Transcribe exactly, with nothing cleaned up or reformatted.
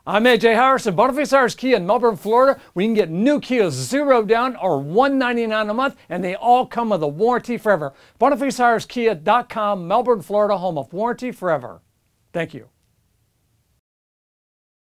I'm A J Harrison, Bonaface Harris Kia in Melbourne, Florida. We can get new Kias zero down or one ninety-nine a month, and they all come with a warranty forever. Bonaface Harris Kia dot com, Melbourne, Florida, home of warranty forever. Thank you.